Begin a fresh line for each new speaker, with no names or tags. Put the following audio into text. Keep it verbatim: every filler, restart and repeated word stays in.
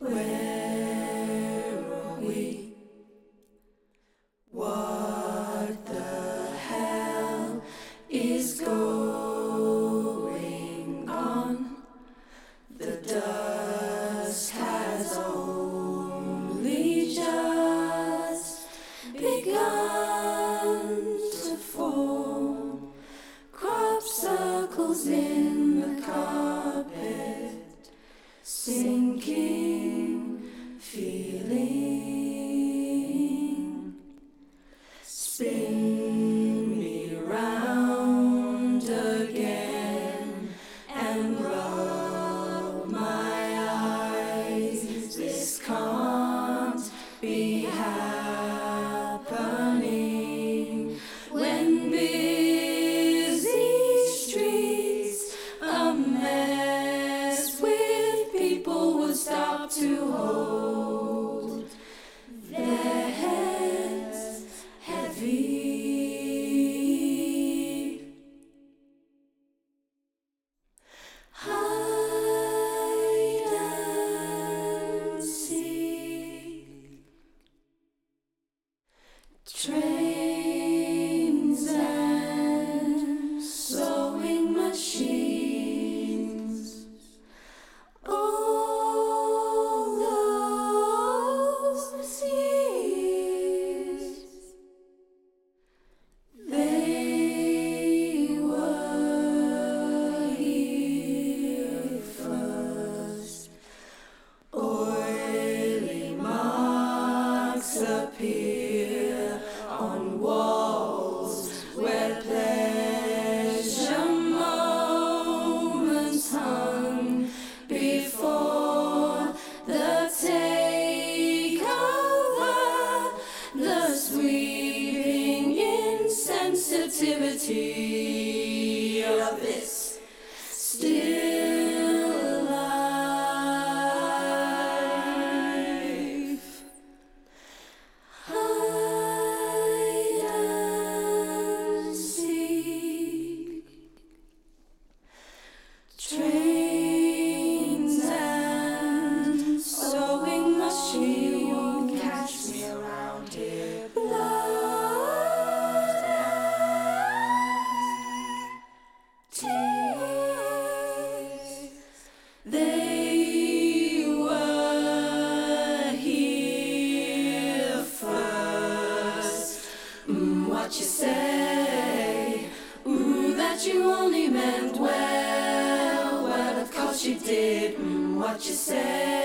Where are we? What the hell is going on? The dust has only just begun to form. Crop circles in the carpet, sinking, feeling. Spin me round again and rub my eyes. This can't be happening when busy streets, a mess with people, would stop to hold their heads heavy. Hide and seek. Trains and sewing machines, all those years, they were here first. Oily marks appear on walls where pleasure moments hung before the takeover. The sweeping insensitivity of this still life. Hide and seek. Trains and sewing machine won't catch me around here. Blood and tears, they were here first. Mm, what you say? Ooh, that you only meant well. Well, of course you did. Mm, what you say?